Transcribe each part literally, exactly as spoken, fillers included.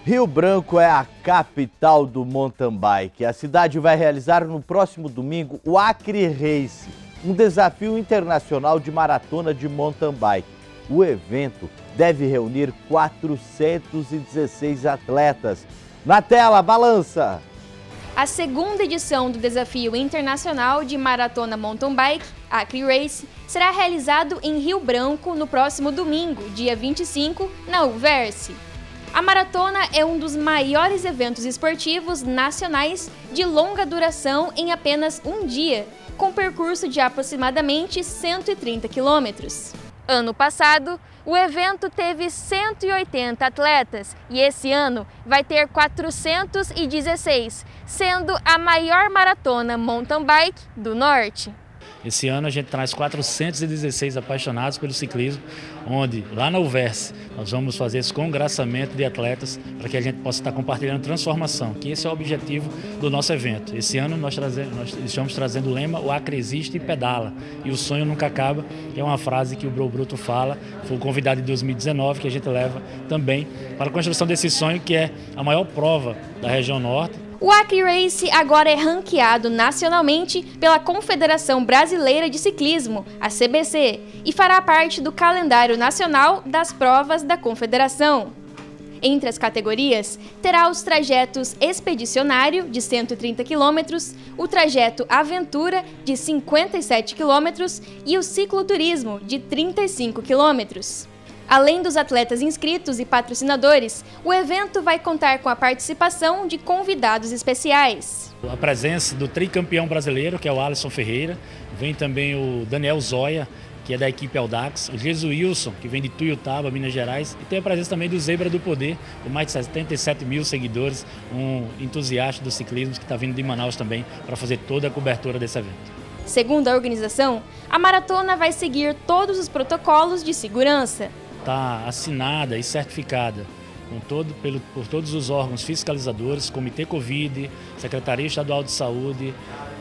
Rio Branco é a capital do mountain bike. A cidade vai realizar no próximo domingo o Acre Race, um desafio internacional de maratona de mountain bike. O evento deve reunir quatrocentos e dezesseis atletas. Na tela, balança! A segunda edição do Desafio Internacional de Maratona Mountain Bike, Acre Race, será realizado em Rio Branco no próximo domingo, dia vinte e cinco, na Uverse. A maratona é um dos maiores eventos esportivos nacionais de longa duração em apenas um dia, com percurso de aproximadamente cento e trinta quilômetros. Ano passado, o evento teve cento e oitenta atletas e esse ano vai ter quatrocentos e dezesseis, sendo a maior maratona mountain bike do Norte. Esse ano a gente traz quatrocentos e dezesseis apaixonados pelo ciclismo, onde lá na Uverse nós vamos fazer esse congraçamento de atletas para que a gente possa estar compartilhando transformação, que esse é o objetivo do nosso evento. Esse ano nós, trazemos, nós estamos trazendo o lema "O Acre existe e pedala", e o sonho nunca acaba, que é uma frase que o Bro Bruto fala, foi o convidado de dois mil e dezenove, que a gente leva também para a construção desse sonho, que é a maior prova da região norte. O Acre Race agora é ranqueado nacionalmente pela Confederação Brasileira de Ciclismo, a C B C, e fará parte do calendário nacional das provas da Confederação. Entre as categorias, terá os trajetos expedicionário, de cento e trinta quilômetros, o trajeto aventura, de cinquenta e sete quilômetros, e o cicloturismo, de trinta e cinco quilômetros. Além dos atletas inscritos e patrocinadores, o evento vai contar com a participação de convidados especiais. A presença do tricampeão brasileiro, que é o Alisson Ferreira, vem também o Daniel Zoya, que é da equipe Audax, o Jesuilson, que vem de Tuiutaba, Minas Gerais, e tem a presença também do Zebra do Poder, com mais de setenta e sete mil seguidores, um entusiasta do ciclismo que está vindo de Manaus também para fazer toda a cobertura desse evento. Segundo a organização, a maratona vai seguir todos os protocolos de segurança. Está assinada e certificada com todo, pelo, por todos os órgãos fiscalizadores, Comitê Covid, Secretaria Estadual de Saúde,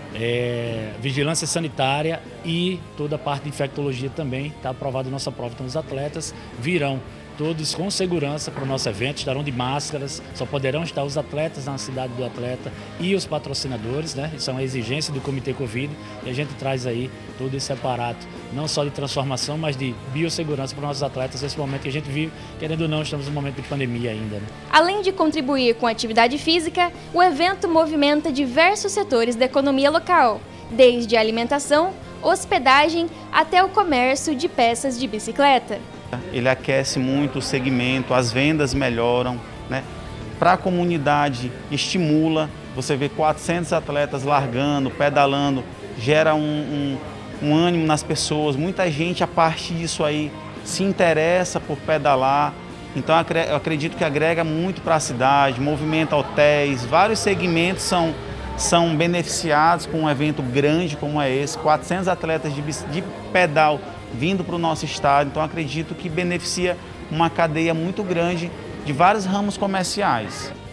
é, Vigilância Sanitária e toda a parte de infectologia também. Está aprovada a nossa prova. Então os atletas virão todos com segurança para o nosso evento, estarão de máscaras, só poderão estar os atletas na cidade do atleta e os patrocinadores, né? Isso é uma exigência do Comitê Covid e a gente traz aí todo esse aparato, não só de transformação, mas de biossegurança para os nossos atletas nesse momento que a gente vive, querendo ou não, estamos num momento de pandemia ainda, né? Além de contribuir com a atividade física, o evento movimenta diversos setores da economia local, desde a alimentação, hospedagem até o comércio de peças de bicicleta. Ele aquece muito o segmento, as vendas melhoram, né? Para a comunidade estimula, você vê quatrocentos atletas largando, pedalando, gera um, um, um ânimo nas pessoas, muita gente a partir disso aí se interessa por pedalar, então eu acredito que agrega muito para a cidade, movimenta hotéis, vários segmentos são, são beneficiados com um evento grande como é esse, quatrocentos atletas de, de pedal vindo para o nosso estado, então acredito que beneficia uma cadeia muito grande de vários ramos comerciais.